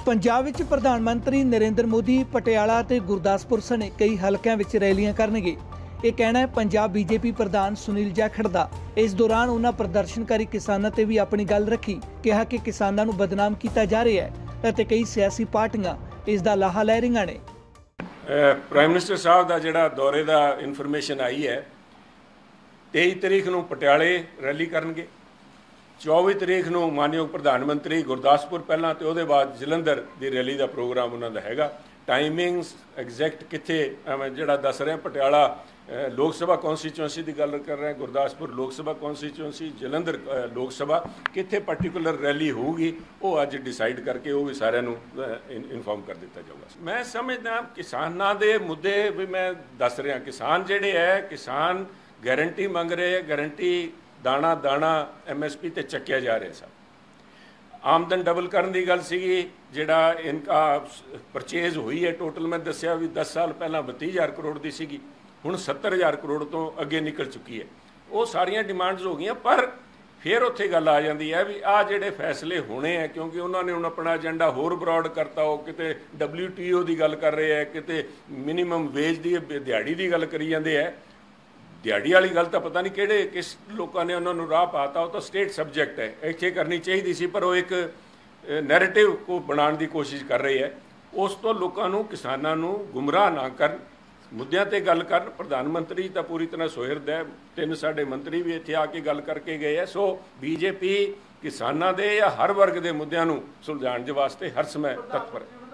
पंजाब विच प्रधानमंत्री नरेंद्र मोदी पटियाला ते गुरदासपुर सने कई हलकों विच रैलियां करनगे। ये कहना है पंजाब बीजेपी प्रधान सुनील जाखड़ दा। इस दौरान उन्होंने प्रदर्शनकारी किसानों ते भी अपनी गल रखी, कहा कि किसानों नूं बदनाम किया जा रहा है ते कई सियासी पार्टियां इस दा लाहा लै रहीआं ने। प्राइम मिनिस्टर साहब का जिहड़ा दौरे का इन्फॉर्मेशन आई है, 23 तरीक नूं पटियाले रैली करनगे, 24 तरीक नूं मानयोग प्रधानमंत्री गुरदासपुर पहलां ते उहदे बाद जलंधर की रैली का प्रोग्राम उन्हों का हैगा। टाइमिंग्स एग्जैक्ट कित्थे मैं जिहड़ा दस रहा, पटियाला लोक सभा कॉन्स्टिट्यूएंसी की गल कर रहे हैं, गुरदासपुर लोक सभा कॉन्स्टिट्यूएंसी, जलंधर लोक सभा कित्थे पर्टिकुलर रैली होगी वो अज डिसाइड करके वो भी सारिਆਂ ਨੂੰ इन्फॉर्म कर दिता जाऊगा। मैं समझदा किसानों के मुद्दे भी मैं दस रहा, किसान जिहड़े है किसान गारंटी मंग रहे हैं, गारंटी दाणा दाणा MSP ते चक्या जा रहा सब। आमदन डबल करने की गल सीगी, जिहड़ा इनका परचेज हुई है टोटल मैं दसिया भी 10 साल पहला 32,000 करोड़ की सीगी, हुण 70,000 करोड़ तो अगे निकल चुकी है। वो सारिया डिमांड्स हो गई, पर फिर उत्थे गल आ जाती है भी आ जिहड़े फैसले होने हैं, क्योंकि उन्होंने हुण अपना एजेंडा होर ब्रॉड करता, हो किते WTO की गल कर रहे हैं, किते मिनीमम वेज की दिहाड़ी की गल करी जाते हैं। दिहाड़ी वाली गल तो पता नहीं किहड़े किस लोगों ने उन्होंने राह पाता, वो तो स्टेट सबजैक्ट है, इत्थे करनी चाहिए सी, पर वो एक नैरेटिव को बनाने की कोशिश कर रही है। उस तो लोगों को किसानों को गुमराह ना कर, मुद्दों पर गल कर। प्रधानमंत्री तो पूरी तरह सोहिरद है, 3 साडे मंत्री भी इत्थे आके गल करके गए हैं। सो BJP किसानों के या हर वर्ग के मुद्दों को सुलझाने के वास्ते हर समय तत्पर है।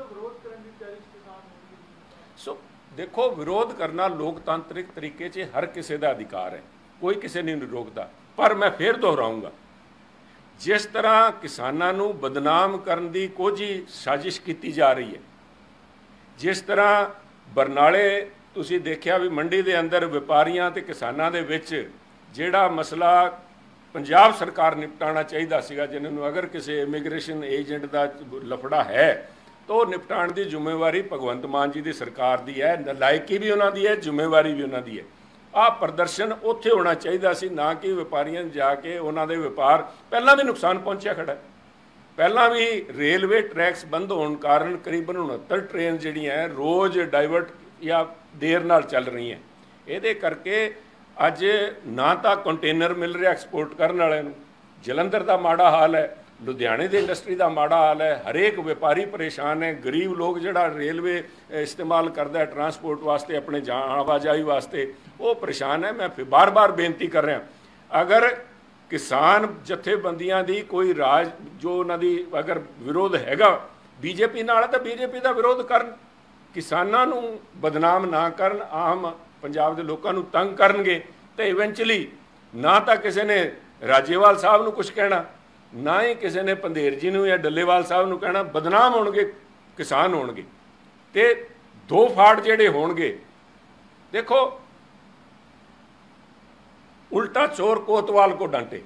सो देखो, विरोध करना लोकतांत्रिक तरीके से हर किसी का अधिकार है, कोई किसी नहीं रोकता, पर मैं फिर दोहराऊंगा, जिस तरह किसानों को बदनाम करने की कोझी साजिश की जा रही है, जिस तरह बरनाले तुसी देखिया भी मंडी के अंदर व्यापारियों ते किसानों के विच जिहड़ा मसला पंजाब सरकार निपटाना चाहिए सीगा, जिन्होंने अगर किसी इमिग्रेशन एजेंट का लफड़ा है तो निपटाने की जिम्मेवारी भगवंत मान जी की सरकार की है, नलायकी भी उन्हों की है, जिम्मेवारी भी उन्हों की है। आ प्रदर्शन उत्थे होना चाहिए सी, ना कि व्यापारियों जाके उन्होंने व्यापार पहला भी नुकसान पहुंचा खड़ा है। पहला भी रेलवे ट्रैक्स बंद होने कारण करीबन 69 ट्रेन जिहड़ियां रोज़ डाइवर्ट या देर नाल चल रही हैं। ये करके अज ना तो कंटेनर मिल रहा एक्सपोर्ट करने वाले नूं, जलंधर का माड़ा हाल है, लुधियाने की इंडस्ट्री का माड़ा हाल है, हरेक व्यापारी परेशान है, गरीब लोग जिहड़ा रेलवे इस्तेमाल करता है ट्रांसपोर्ट वास्ते, अपने आवाजाही वास्ते, वो परेशान है। मैं फिर बार बार बेनती कर रहा, अगर किसान जथेबंदियां दी कोई राज जो उन्हां दी अगर विरोध हैगा BJP नाल, तो BJP का विरोध करन, किसानां नूं बदनाम ना करन, आम पंजाब के लोगों को तंग करनगे, तो इवेंचुअली ना तो किसी ने राजेवाल साहब नूं कुछ कहना, ना ही किसी ने पंधेर जी नूं या डल्लेवाल साहब नूं कहना, बदनाम होणगे किसान होणगे, ते दो फाड़ जिहड़े होणगे। देखो, उल्टा चोर कोतवाल को डांटे,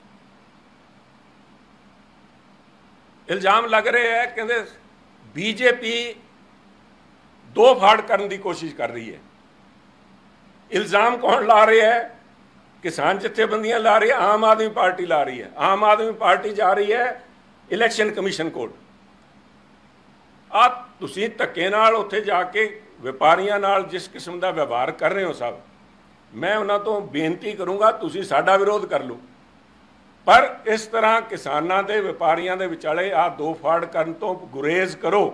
इल्जाम लग रहे हैं, कहते BJP दो फाड़ करने की कोशिश कर रही है। इल्जाम कौन ला रहे हैं? किसान जथेबंदियां ला रही है, आम आदमी पार्टी ला रही है। आम आदमी पार्टी जा रही है इलैक्शन कमीशन कोर्ट। आप तुसीं धक्के नाल उत्थे जाके व्यापारियों नाल जिस किस्म का व्यवहार कर रहे हो साहब, मैं उन्हां तो बेनती करूँगा तुसीं साडा विरोध कर लो, पर इस तरह किसानों के व्यापारियों के विचाले आ दो फाड़ करन तो गुरेज करो।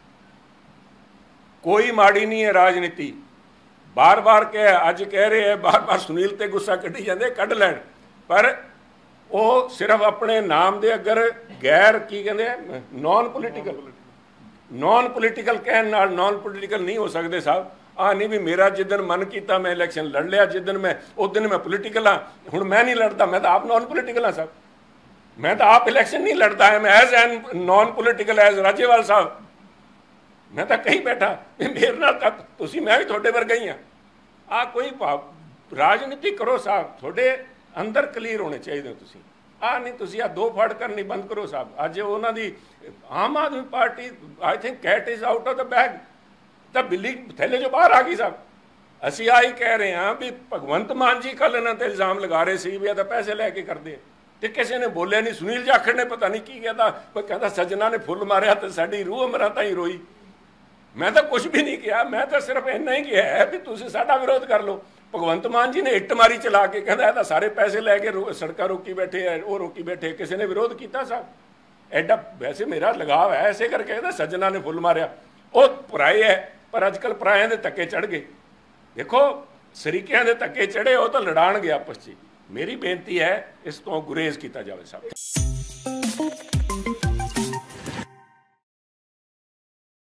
कोई माड़ी नहीं है राजनीति, बार बार अज कह रहे हैं, बार बार सुनील ते गुस्सा कढ़ी जाते, कढ़ लैन, पर वो सिर्फ अपने नाम दे अगर गैर की कहते नॉन पोलिटिकल कहने नाल नॉन पोलिटिकल नहीं हो सकते साहब। आ नहीं भी मेरा जिदन मन किया मैं इलैक्शन लड़ लिया, जिदन मैं उस दिन मैं पोलिटिकल हाँ, हुण मैं नहीं लड़ता, मैं तो आप नॉन पोलिटिकल हाँ साहब, मैं तो आप इलैक्शन नहीं लड़ता है, मैं as an non political as Rajewal साहब, मैं तो कहीं बैठा मेरे नाल तुसीं मैं भी थोड़े वर्गा ही हाँ। आ कोई राजनीति करो साहब, थोड़े अंदर क्लीयर होने चाहिए तुसीं, आ नहीं तुसीं आ दो फाड़ करनी बंद करो साहब। अज उन्हां दी Aam Aadmi Party I think cat is out of the bag, तो बिल्ली थैले जो बाहर आ गई साहब। असीं आई कह रहे हैं भी भगवंत मान जी कल इन्हां ते इल्जाम लगा रहे सी भी तो पैसे लैके करते, ਤੇ ਕਿਸੇ ਨੇ ਬੋਲਿਆ ਨਹੀਂ। ਸੁਨੀਲ ਜਾਖੜ ਨੇ ਪਤਾ ਨਹੀਂ ਕੀ ਕਹਿੰਦਾ, ਕੋਈ ਕਹਿੰਦਾ ਸੱਜਣਾ ਨੇ ਫੁੱਲ ਮਾਰਿਆ ਤੇ ਸਾਡੀ ਰੂਹ ਅਮਰਾਂ ਤਾਈਂ ਰੋਈ। ਮੈਂ ਤਾਂ ਕੁਝ ਵੀ ਨਹੀਂ ਕਿਹਾ, ਮੈਂ ਤਾਂ ਸਿਰਫ ਇੰਨਾ ਹੀ ਕਿਹਾ ਹੈ ਵੀ ਤੁਸੀਂ ਸਾਡਾ ਵਿਰੋਧ ਕਰ ਲਓ। ਭਗਵੰਤ ਮਾਨ ਜੀ ਨੇ ਇੱਟ ਮਾਰੀ ਚਲਾ ਕੇ ਕਹਿੰਦਾ ਇਹ ਤਾਂ ਸਾਰੇ ਪੈਸੇ ਲੈ ਕੇ ਸੜਕਾਂ ਰੋਕੀ ਬੈਠੇ ਹੈ, ਉਹ ਰੋਕੀ ਬੈਠੇ। ਕਿਸੇ ਨੇ ਵਿਰੋਧ ਕੀਤਾ ਸਾਹਿਬ? ਐਡਾ ਵੈਸੇ ਮੇਰਾ ਲਗਾਵ ਹੈ, ਐਸੇ ਕਰਕੇ ਕਹਿੰਦਾ ਸੱਜਣਾ ਨੇ ਫੁੱਲ ਮਾਰਿਆ। ਉਹ ਪਰਾਏ ਹੈ, ਪਰ ਅੱਜ ਕੱਲ੍ਹ ਪਰਾਇਆਂ ਦੇ ਧੱਕੇ ਚੜ੍ਹ ਗਏ। ਦੇਖੋ ਸਰੀਕਿਆਂ ਦੇ ਧੱਕੇ ਚੜ੍ਹੇ, ਉਹ ਤਾਂ ਲੜਾਣਗੇ ਆਪਸ 'ਚ। ਮੇਰੀ ਬੇਨਤੀ ਹੈ ਇਸ ਤੋਂ ਗੁਰੇਜ਼ ਕੀਤਾ ਜਾਵੇ ਸਭ।